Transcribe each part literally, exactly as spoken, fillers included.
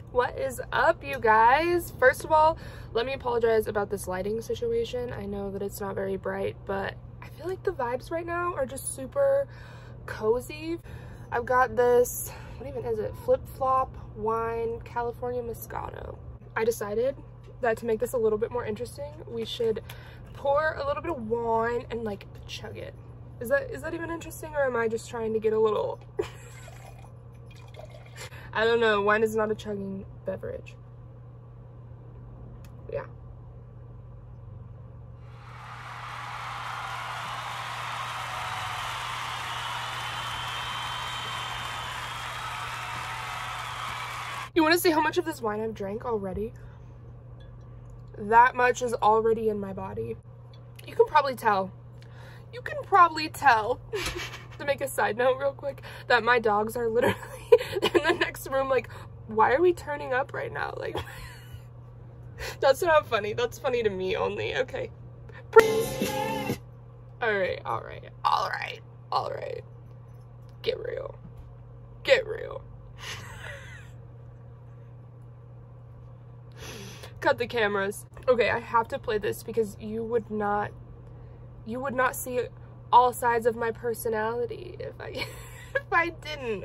What is up, you guys? First of all, let me apologize about this lighting situation. I know that it's not very bright, but I feel like the vibes right now are just super cozy. I've got this, what even is it? Flip-flop wine California Moscato. I decided that to make this a little bit more interesting, we should pour a little bit of wine and like chug it. Is that is that even interesting, or am I just trying to get a little I don't know, wine is not a chugging beverage. Yeah. You want to see how much of this wine I've drank already? That much is already in my body. You can probably tell. You can probably tell, to make a side note real quick, that my dogs are literally in the next room like, why are we turning up right now? Like, that's not funny. That's funny to me only. Okay. Alright, alright, alright, alright. Get real. Get real. Cut the cameras. Okay, I have to play this because you would not you would not see all sides of my personality if I if I didn't.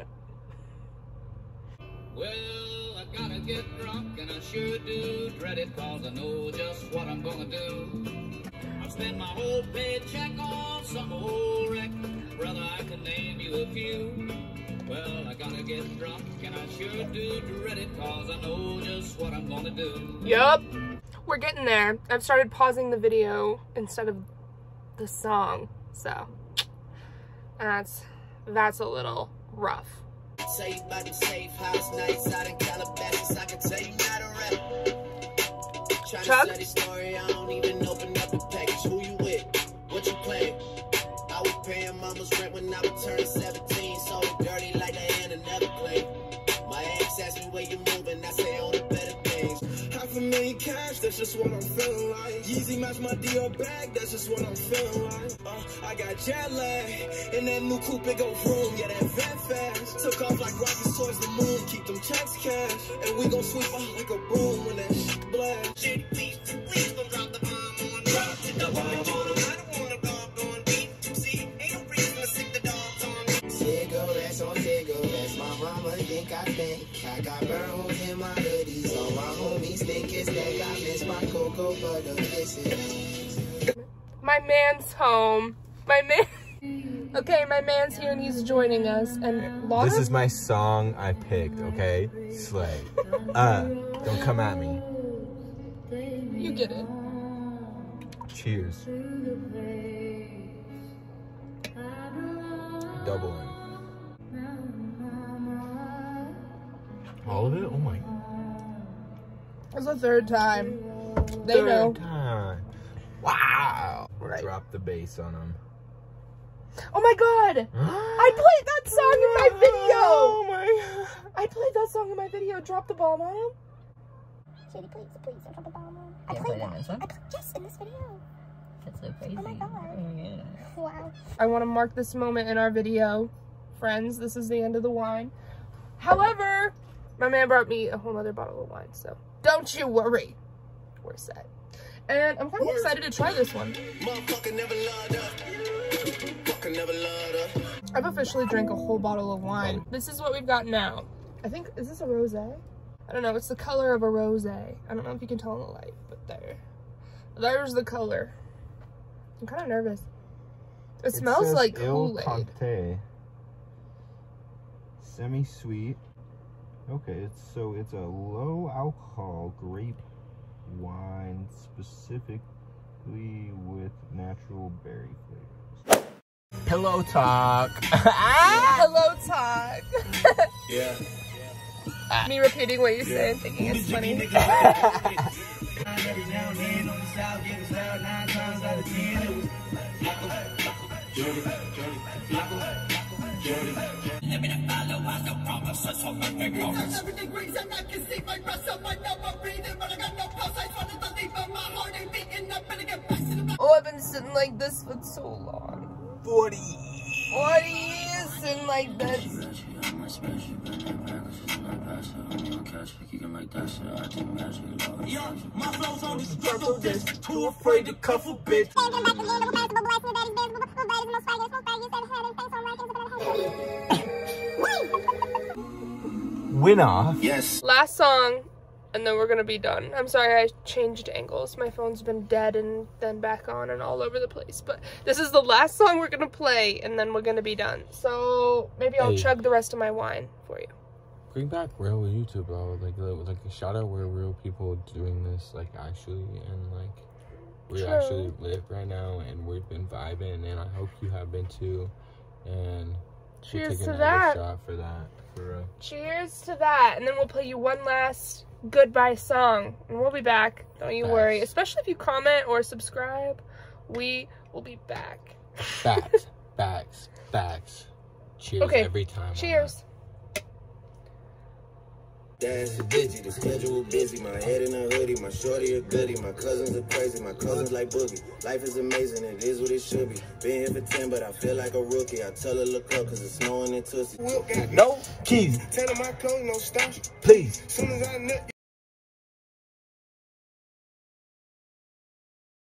Well, I gotta get drunk and I sure do dread it, cause I know just what I'm gonna do. I've spent my whole paycheck on some old wreck. Brother, I can name you a few. Well, I gotta get drunk and I sure do dread it, cause I know just what I'm gonna do. Yup. We're getting there. I've started pausing the video instead of the song, so that's that's a little rough. Say about the safe house nights out in Calabasas, I can tell you not a rap. Trying to study story, I don't even open up the package. Who you with? What you playing? I was paying mama's rent when I was turning seventeen, so dirty like the hand of never clean. My ex asked me where you moving, I say on the better things. Half a million cash, that's just what I'm feeling like. Yeezy match my Dior bag, that's just what I'm feeling like. Uh, I got jet lag, and that new coupe it go vroom, yeah, that vet fast. Took off like rockets towards the moon, keep them checks cash. And we gon' sweep out like a broom when that shit blast. Shit, please, please don't drop the bomb on drop the double on them. I don't want a dog on beat. See, ain't no reason to sick the dogs on me. Cigarettes on cigarettes, my mama think I think. I got burn holes in my hoodies, all my homies think it's that I miss my cocoa butter kisses. My man's home. My man. Okay, my man's here and he's joining us. And Laura? This is my song I picked, okay? Slay. Uh, don't come at me. You get it. Cheers. Doubling. All of it? Oh my. It's the third time. They Third know. time. Wow. Right. Drop the bass on them. Oh my god! I played that song in my video! Oh my god. I played that song in my video. Drop the bomb on him. Shady, please, please don't drop the bomb on him. I played that in this one? I played, yes, in this video. That's so crazy. Oh my god. Oh, yeah. Wow. I want to mark this moment in our video. Friends, this is the end of the wine. However, my man brought me a whole other bottle of wine, so don't you worry. We're set. And I'm kind of excited to try this one. I've officially drank a whole bottle of wine. This is what we've got now. I think, is this a rosé? I don't know, it's the color of a rosé. I don't know if you can tell in the light, but there. There's the color. I'm kind of nervous. It, it smells like Kool-Aid. Semi-sweet. Okay, it's so it's a low alcohol grape wine specifically with natural berry flavors. Pillow talk. Ah, hello talk. Yeah. Ah. Me repeating what you said, thinking it's funny. Oh, I've been sitting like this for so long. forty. forty years sitting like this. like that shit, I think magic. Yo, my flow's on this purple disc. Too afraid to cuff a bitch. Winner. Yes. Last song, and then we're gonna be done. I'm sorry I changed angles. My phone's been dead and then back on and all over the place. But this is the last song we're gonna play, and then we're gonna be done. So maybe I'll Hey. chug the rest of my wine for you. Bring back real YouTube, bro. Like, like a shout out where real people doing this, like, actually, and like we True. actually live right now, and we've been vibing, and I hope you have been too. And we'll Cheers take to another that. shot for that, for real. Cheers to that, and then we'll play you one last goodbye song, and we'll be back. Don't you Facts. worry. Especially if you comment or subscribe, we will be back. Facts, facts, facts. Cheers Okay, every time. on cheers. Dash is busy, the schedule busy. My head in a hoodie, my shorty a goodie. My cousins are crazy, my cousins like boogie. Life is amazing, it is what it should be. Been here for ten, but I feel like a rookie. I tell her look up, cause it's snowing in Tootsie. that. No keys, Tell him I clothes no starch. please. Soon as I nut,